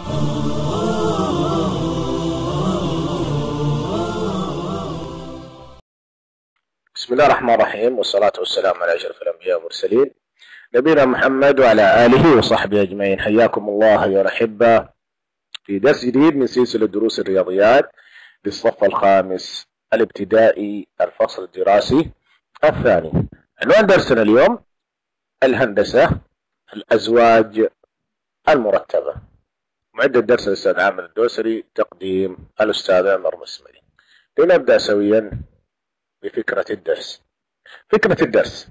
بسم الله الرحمن الرحيم، والصلاة والسلام على أشرف الأنبياء والمرسلين نبينا محمد وعلى آله وصحبه أجمعين. حياكم الله أيها الأحبة في درس جديد من سلسلة دروس الرياضيات للصف الخامس الابتدائي الفصل الدراسي الثاني. عنوان درسنا اليوم الهندسة، الأزواج المرتبة. معد الدرس الأستاذ عامر الدوسري، تقديم الأستاذ عمر مسمري. لنبدأ سويا بفكرة الدرس. فكرة الدرس: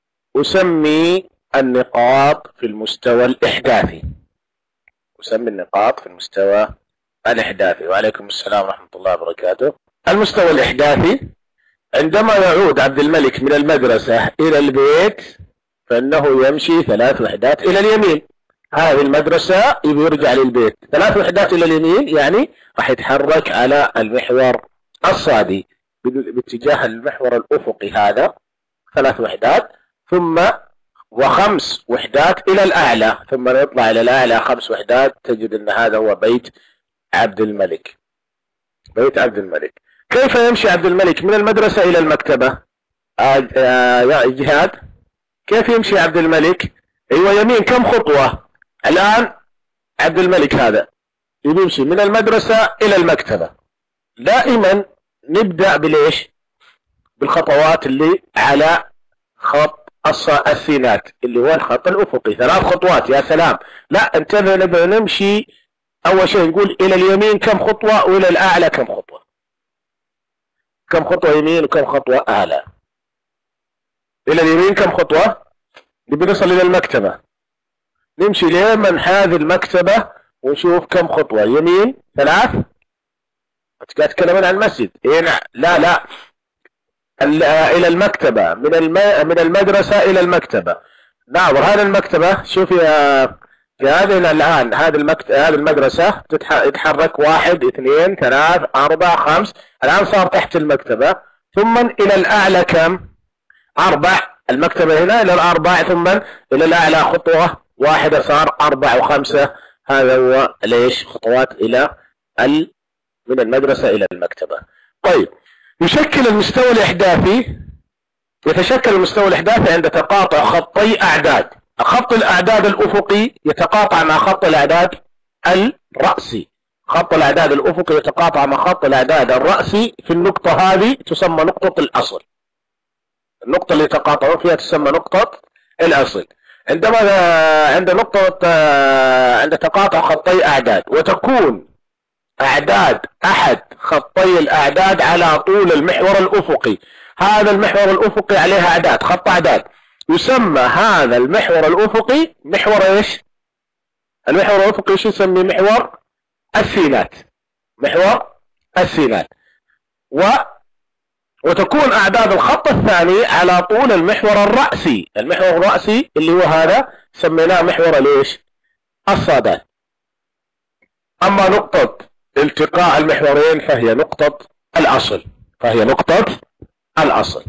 أسمي النقاط في المستوى الإحداثي. أسمي النقاط في المستوى الإحداثي. وعليكم السلام ورحمة الله وبركاته. المستوى الإحداثي: عندما يعود عبد الملك من المدرسة إلى البيت فإنه يمشي 3 وحدات إلى اليمين. هذه المدرسة يرجع للبيت 3 وحدات إلى اليمين، يعني راح يتحرك على المحور الصادي باتجاه المحور الأفقي، هذا 3 وحدات، ثم 5 وحدات إلى الأعلى، ثم نطلع إلى الأعلى 5 وحدات. تجد أن هذا هو بيت عبد الملك. بيت عبد الملك. كيف يمشي عبد الملك من المدرسة إلى المكتبة؟ يا جهاد، كيف يمشي عبد الملك؟ أيوة، يمين كم خطوة؟ الآن عبد الملك هذا يمشي من المدرسة إلى المكتبة. دائما نبدأ بالإيش؟ بالخطوات اللي على خط السينات اللي هو الخط الأفقي. 3 خطوات. يا سلام. لا، انتبه، نبدأ نمشي. أول شيء نقول إلى اليمين كم خطوة، وإلى الأعلى كم خطوة. كم خطوة يمين وكم خطوة أعلى. إلى اليمين كم خطوة؟ نبي نصل إلى المكتبة، نمشي لمن هذه المكتبة ونشوف كم خطوة. يمين 3. أتكلمون عن المسجد. لا، إلى المكتبة، من المدرسة إلى المكتبة. ناظر هذه المكتبة، شوف يا هذه الآن، هذه المدرسة يتحرك 1 2 3 4 5. الآن صار تحت المكتبة. ثم إلى الأعلى كم؟ 4. المكتبة هنا إلى ال4، ثم إلى الأعلى خطوة واحدة، صار 4 و5. هذا هو ليش خطوات إلى من المدرسة إلى المكتبة. طيب، يتشكل المستوى الإحداثي عند تقاطع خطي أعداد. خط الأعداد الأفقي يتقاطع مع خط الأعداد الرأسي. خط الأعداد الأفقي يتقاطع مع خط الأعداد الرأسي في النقطة هذه، تسمى نقطة الأصل. النقطة اللي يتقاطعون فيها تسمى نقطة الأصل. عند تقاطع خطي أعداد، وتكون أعداد أحد خطي الأعداد على طول المحور الأفقي. هذا المحور الأفقي عليه أعداد، خط أعداد. يسمى هذا المحور الأفقي محور إيش؟ المحور الأفقي شو يسمي؟ محور السينات. محور السينات. وتكون أعداد الخط الثاني على طول المحور الرأسي. المحور الرأسي اللي هو هذا سميناه محور ليش؟ الصادات. أما نقطة التقاء المحورين فهي نقطة الأصل.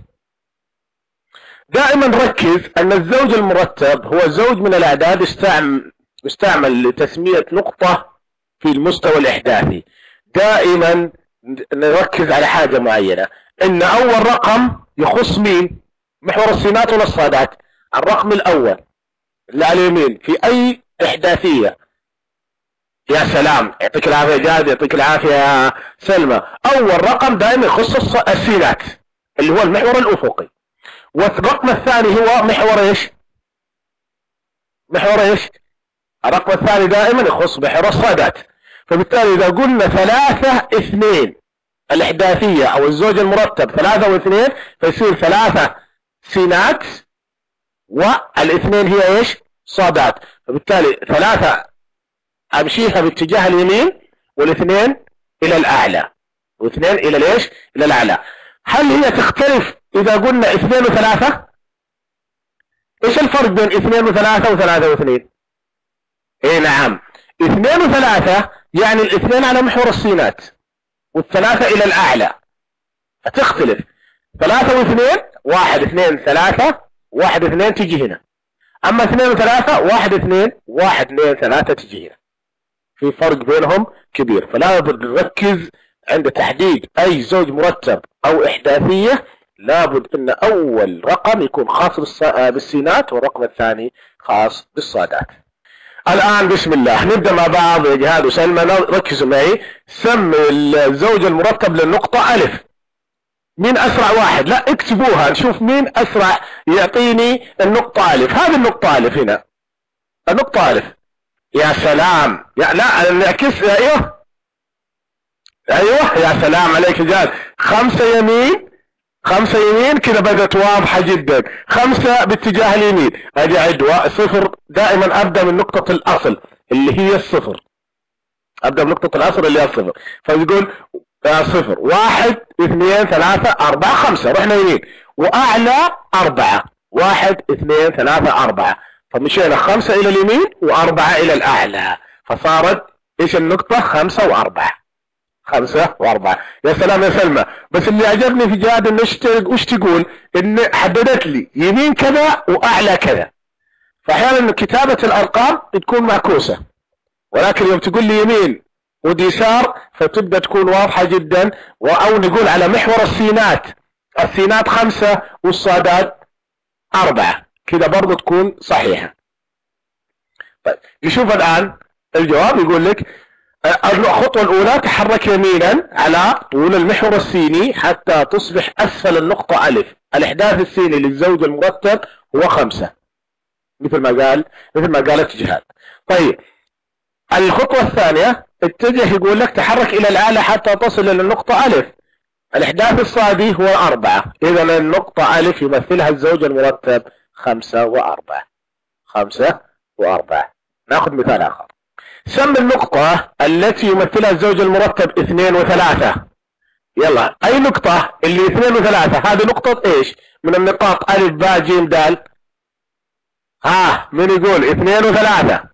دائما ركز أن الزوج المرتب هو زوج من الأعداد يستعمل لتسمية نقطة في المستوى الإحداثي. دائما نركز على حاجة معينة، إن أول رقم يخص مين؟ محور السينات ولا الصادات؟ الرقم الأول اللي على اليمين في أي إحداثية. يا سلام، يعطيك العافية جاد، يعطيك العافية سلمى. أول رقم دائما يخص السينات اللي هو المحور الأفقي. والرقم الثاني هو محور إيش؟ الرقم الثاني دائما يخص محور الصادات. فبالتالي إذا قلنا 3 2 الإحداثية أو الزوج المرتب 3 و2، فيصير 3 سينات والاثنين هي إيش؟ صادات. فبالتالي 3 أمشيها باتجاه اليمين، والاثنين إلى الأعلى، واثنين إلى ليش؟ إلى الأعلى. هل هي تختلف إذا قلنا 2 و3؟ إيش الفرق بين 2 و3 و3 و2؟ نعم، 2 و3 يعني الاثنين على محور السينات، والثلاثة إلى الأعلى. فتختلف 3 و2، 1 2 3، 1 2 تجي هنا. أما 2 و3، 1 2 1 2 3 تجي هنا. في فرق بينهم كبير. فلا بد نركز عند تحديد أي زوج مرتب أو إحداثية، لابد أن أول رقم يكون خاص بالسينات والرقم الثاني خاص بالصادات. الآن بسم الله نبدأ مع بعض يا جهاد وسلمى، ركزوا معي. سم الزوج المرتب للنقطة ألف. مين أسرع واحد؟ لا اكتبوها نشوف مين أسرع يعطيني النقطة ألف. هذه النقطة ألف هنا، النقطة ألف. يا سلام، يا لا نعكس. أيوه أيوه يا سلام عليك يا جهاد. 5 يمين 5 يمين كذا بدأت واضحة جدا. 5 باتجاه اليمين. أجي أعد 0. دائما أبدأ من نقطة الأصل اللي هي الصفر. أبدأ من نقطة الأصل اللي هي الصفر. فيقول 0 1 2 3 4 5. رحنا يمين وأعلى 4 1 2 3 4. فمشينا 5 إلى اليمين و4 إلى الأعلى، فصارت إيش النقطة؟ 5 و4. 5 و4. يا سلام يا سلمى. بس اللي عجبني في جهاد انه وش تقول؟ ان حددت لي يمين كذا واعلى كذا. فاحيانا كتابة الارقام تكون معكوسة، ولكن يوم تقول لي يمين وديسار فتبدأ تكون واضحة جدا. او نقول على محور السينات، السينات 5 والصادات 4، كذا برضو تكون صحيحة. طيب نشوف الان الجواب. يقول لك الخطوة الأولى تحرك يمينا على طول المحور السيني حتى تصبح أسفل النقطة ألف. الإحداث السيني للزوج المرتب هو 5 مثل ما قالت جهاد. طيب الخطوة الثانية اتجه، يقول لك تحرك إلى الأعلى حتى تصل إلى النقطة ألف. الإحداث الصادي هو 4، إذا النقطة ألف يمثلها الزوج المرتب 5 و4. 5 و4. نأخذ مثال آخر. سم النقطة التي يمثلها الزوج المرتب 2 و3. يلا أي نقطة اللي 2 و3؟ هذه نقطة إيش من النقاط؟ ألف باء جيم دال. من يقول 2 و3؟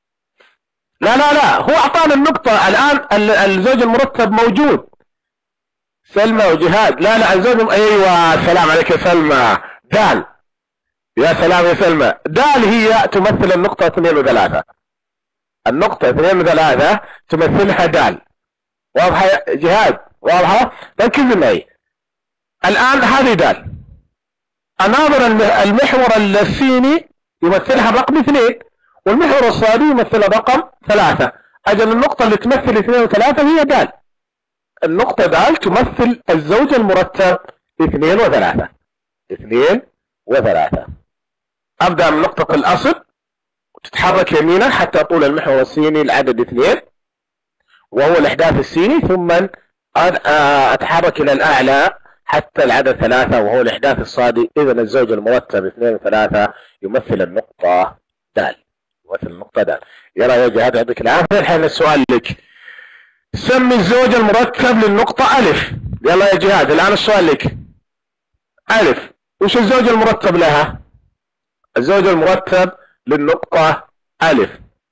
لا هو أعطانا النقطة الآن. الزوج المرتب موجود. سلمى وجهاد. لا الزوج أيوة سلام عليك يا سلمى. دال. يا سلام يا سلمى. دال هي تمثل النقطة 2 و3. النقطة 2 و3 تمثلها دال. واضحة يا جهاد؟ واضحة؟ ركزوا معي. الآن هذه دال. أناظر المحور السيني يمثلها رقم 2، والمحور الصادي يمثلها رقم 3. أجل النقطة اللي تمثل 2 و3 هي دال. النقطة دال تمثل الزوج المرتب 2 و3. 2 و3. أبدأ من نقطة الأصل وتتحرك يمينا حتى طول المحور السيني العدد 2 وهو الإحداث السيني، ثم أتحرك إلى الأعلى حتى العدد 3 وهو الإحداث الصادي. إذا الزوج المرتب 2 و3 يمثل النقطة دال. يمثل النقطة دال. يلا يا جهاد يعطيك العافية. الحين السؤال لك. سمي الزوج المرتب للنقطة ألف. يلا يا جهاد الآن السؤال لك. ألف وش الزوج المرتب لها؟ الزوج المرتب للنقطة ألف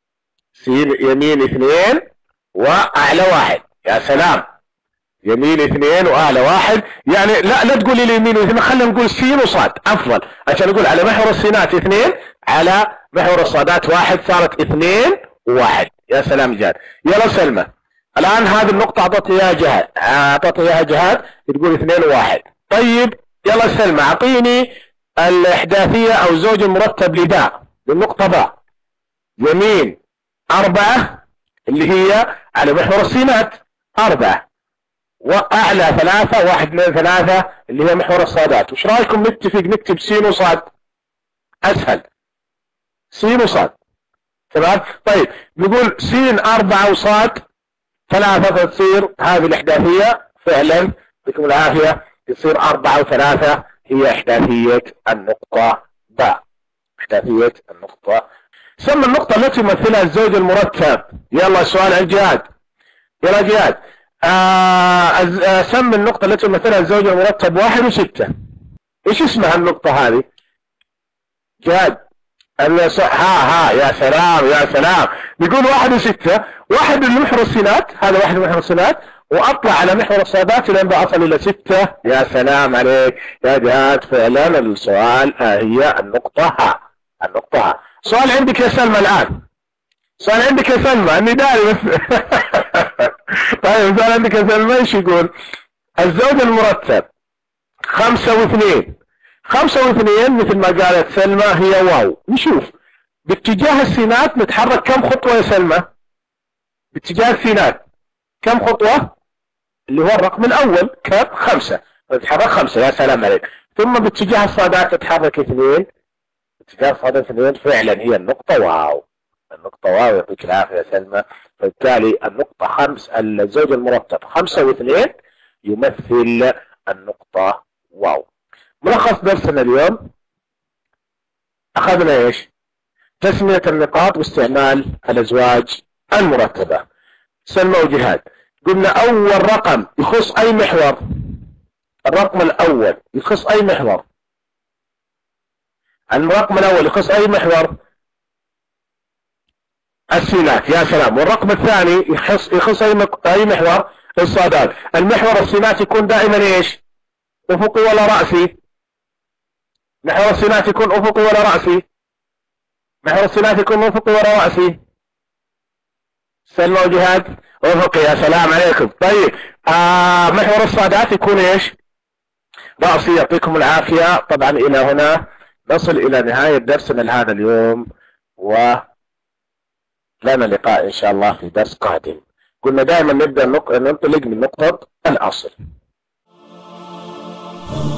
يمين 2 وأعلى 1. يا سلام. يمين 2 وأعلى 1. يعني لا تقولي لي يمين و2، خلينا نقول سين وصاد أفضل عشان نقول على محور السينات 2 على محور الصادات 1. صارت 2 و1. يا سلام جهاد. يلا سلمى الآن هذه النقطة أعطت إياها جهاد تقول 2 و1. طيب يلا سلمى أعطيني الإحداثية أو الزوج المرتب لباء للنقطة باء. يمين 4 اللي هي على محور السينات 4، وأعلى 3 1 2 3 اللي هي محور الصادات. وش رأيكم نتفق نكتب سين وصاد؟ أسهل. سين وصاد. تمام؟ طيب نقول سين 4 وصاد 3 فتصير هذه الإحداثية فعلا بكم العافية يصير 4 و3 هي إحداثية النقطة باء. إحداثية النقطة. سمى النقطة التي يمثلها الزوج المرتب. يلا السؤال عن جهاد. يلا جهاد سمى النقطة التي يمثلها الزوج المرتب 1 و6. ايش اسمها النقطة هذه؟ جهاد. يا سلام يا سلام. نقول 1 و6. 1 المحور السينات، هذا 1 محور السينات، واطلع على محور الصادات لين بصل الى 6. يا سلام عليك يا جهاد. فعلا السؤال هي النقطة ها. النقطة ها. سؤال عندك يا سلمى الآن. سؤال عندك يا سلمى، اني داري بس. طيب سؤال عندك يا سلمى، ايش يقول؟ الزوج المرتب 5 و2. 5 و2 مثل ما قالت سلمى هي واو. نشوف باتجاه السينات نتحرك كم خطوة يا سلمى؟ باتجاه السينات كم خطوة؟ اللي هو الرقم الأول كم؟ 5. نتحرك 5. يا سلام عليك. ثم باتجاه الصادات تتحرك 2. باتجاه الصادات 2 فعلا هي النقطة واو. النقطة واو، يعطيك العافية يا سلمى. فبالتالي النقطة 5، الزوج المرتب 5 و2 يمثل النقطة واو. ملخص درسنا اليوم، أخذنا إيش؟ تسمية النقاط واستعمال الأزواج المرتبة. سلمى وجهاد، قلنا أول رقم يخص أي محور؟ الرقم الأول يخص أي محور؟ الرقم الأول يخص أي محور؟ السينات. يا سلام. والرقم الثاني يخص أي محور؟ الصادات. المحور السينات يكون دائما إيش؟ أفقي ولا رأسي؟ محور السينات يكون أفقي ولا رأسي؟ محور السينات يكون أفقي ولا رأسي؟ سلمى وجهاد أفقي. يا سلام عليكم. طيب محور الصادات يكون إيش؟ رأسي. يعطيكم العافية. طبعا إلى هنا نصل إلى نهاية درسنا لهذا اليوم، ولنا لقاء إن شاء الله في درس قادم. قلنا دائما نبدأ ننطلق من نقطة الأصل.